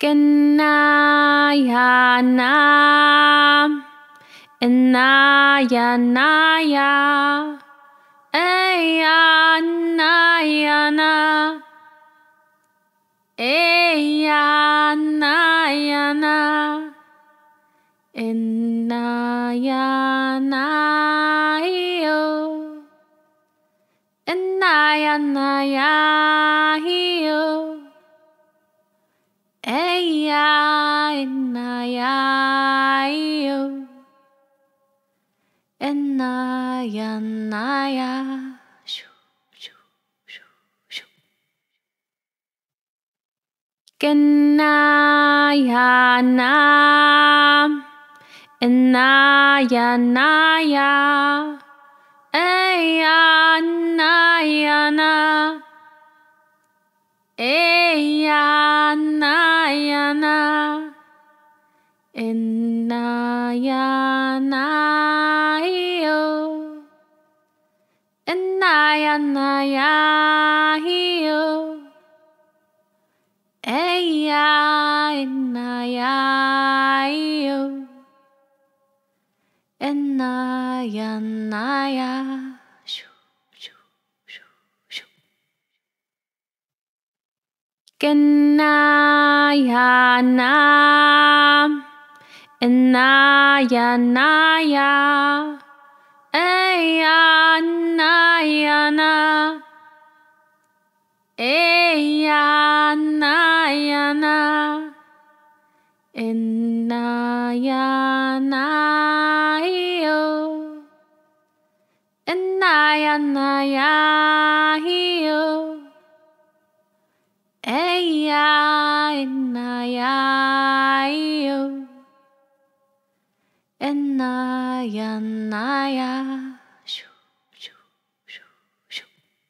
Enallanaya, Enallanaya, Enallanaya, Enallanaya, Enallanaya, Enallanaya, Enallanaya, shoo, shoo, shoo, shoo. Enallanaya, Enallanaya, Enallanaya, Enallanaya, Enallanaya, Enallanaya, Enallanaya, Enallanaya, shoo, shoo, shoo, shoo. Enallanaya, Enallanaya, Enallanaya, Enallanaya, Enallanaya, Enallanaya, Enallanaya, shoo, shoo, shoo, shoo.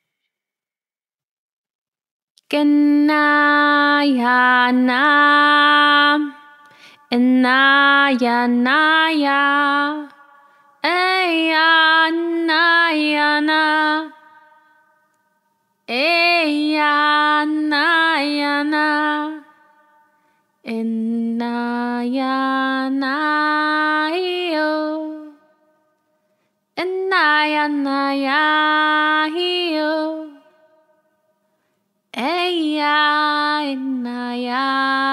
Enallanaya, Enallanaya, Enallanaya, Enallanaya, Enallanaya, Enallanaya,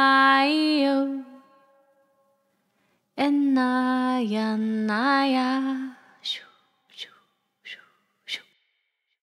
Enallanaya, Enallanaya.